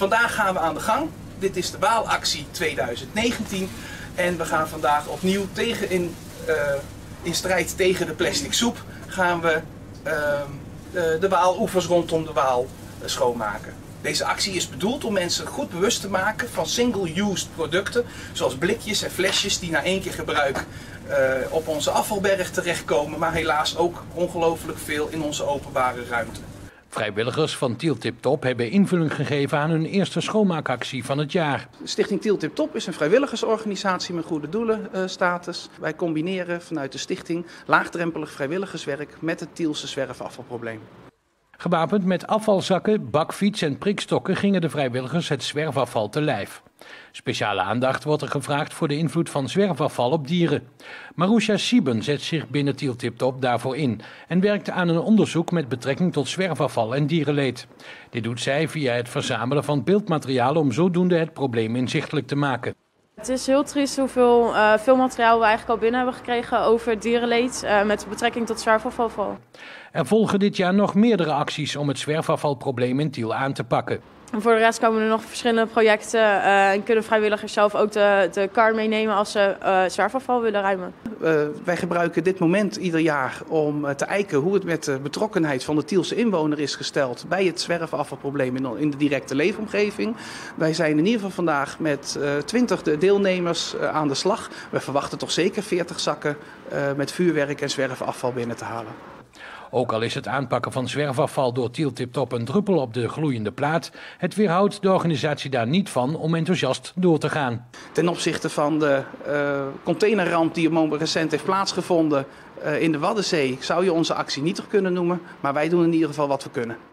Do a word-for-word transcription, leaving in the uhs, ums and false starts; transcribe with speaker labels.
Speaker 1: Vandaag gaan we aan de gang. Dit is de Waalactie tweeduizend negentien en we gaan vandaag opnieuw tegen in, uh, in strijd tegen de plastic soep gaan we uh, de, de Waaloevers rondom de Waal uh, schoonmaken. Deze actie is bedoeld om mensen goed bewust te maken van single-use producten, zoals blikjes en flesjes die na één keer gebruik uh, op onze afvalberg terechtkomen, maar helaas ook ongelooflijk veel in onze openbare ruimte.
Speaker 2: Vrijwilligers van Tiel Tip Top hebben invulling gegeven aan hun eerste schoonmaakactie van het jaar.
Speaker 1: Stichting Tiel Tip Top is een vrijwilligersorganisatie met goede doelenstatus. Uh, Wij combineren vanuit de stichting laagdrempelig vrijwilligerswerk met het Tielse zwerfafvalprobleem.
Speaker 2: Gewapend met afvalzakken, bakfiets en prikstokken gingen de vrijwilligers het zwerfafval te lijf. Speciale aandacht wordt er gevraagd voor de invloed van zwerfafval op dieren. Marusha Sieben zet zich binnen Tiel Tip Top daarvoor in en werkt aan een onderzoek met betrekking tot zwerfafval en dierenleed. Dit doet zij via het verzamelen van beeldmateriaal om zodoende het probleem inzichtelijk te maken.
Speaker 3: Het is heel triest hoeveel uh, veel materiaal we eigenlijk al binnen hebben gekregen over dierenleed uh, met betrekking tot zwerfafval.
Speaker 2: Er volgen dit jaar nog meerdere acties om het zwerfafvalprobleem in Tiel aan te pakken.
Speaker 3: En voor de rest komen er nog verschillende projecten uh, en kunnen vrijwilligers zelf ook de, de kar meenemen als ze uh, zwerfafval willen ruimen.
Speaker 1: Uh, wij gebruiken dit moment ieder jaar om uh, te kijken hoe het met de betrokkenheid van de Tielse inwoner is gesteld bij het zwerfafvalprobleem in, in de directe leefomgeving. Wij zijn in ieder geval vandaag met uh, twintig deelnemers uh, aan de slag. We verwachten toch zeker veertig zakken uh, met vuurwerk en zwerfafval binnen te halen.
Speaker 2: Ook al is het aanpakken van zwerfafval door Tiel Tip Top een druppel op de gloeiende plaat, het weerhoudt de organisatie daar niet van om enthousiast door te gaan.
Speaker 1: Ten opzichte van de uh, containerramp die recent heeft plaatsgevonden uh, in de Waddenzee zou je onze actie nietig kunnen noemen, maar wij doen in ieder geval wat we kunnen.